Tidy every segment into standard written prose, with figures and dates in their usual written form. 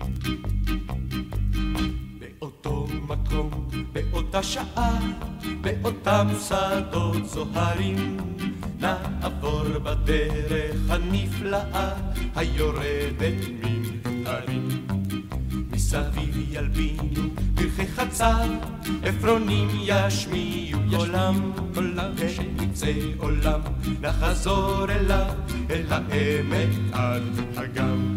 באותו מקום, באותה שעה, באותם שדות זוהרים, נעבור בדרך הנפלאה היורדת מן הרים. מסביב ילבינו פרחי חצר, עפרונים ישמיעו קולם, כשנצא עולם נחזור אליו, אל העמק עד הגם.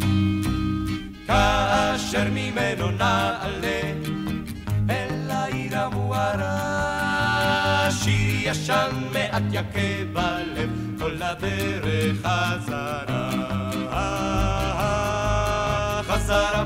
כאשר ממנו נעלה אל העיר המוארה, שיר ישן מעט יכה בלב כל הדרך חזרה. חזרה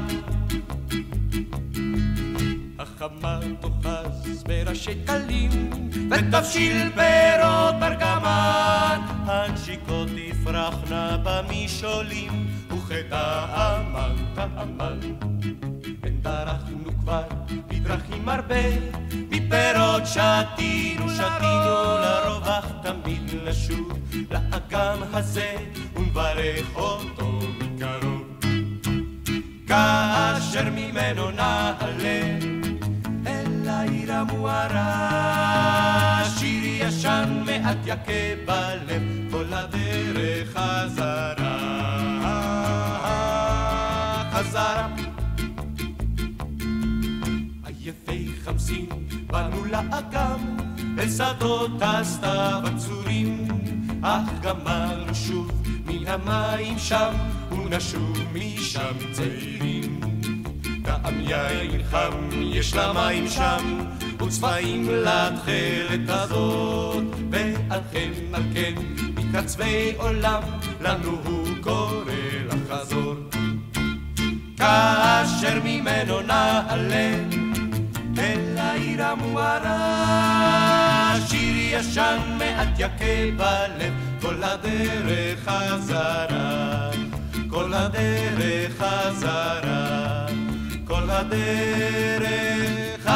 החמה תאחז בראשי טלים ותבשיל פירות ארגמן, הנשיקות תפרחנה במשעולים וכטעמן טעמן. דרכנו כבר בדרכים הרבה, מפירות שתינו לרובח תמיד נשוב לאגם הזה ונברך אותו מקרוב. כאשר ממנו נעלה אל העיר המוארה, שיר ישן מעט יכה בלב כל הדרך חזרה. חזרה עייפי חמסין באנו לאגם אל שדות הסתיו הצורים, אך גמרנו שוב מן המים שם ונשוב משם צעירים. טעם יין חם יש למים שם וצבעים לתכלת הזאת, ועל כן מקצווי עולם לנו הוא קורא לחזור. כאשר ממנו נעלה אל העיר המוארה, שיר ישן מעט יכה בלב כל הדרך חזרה. כל הדרך חזרה, כל הדרך חזרה.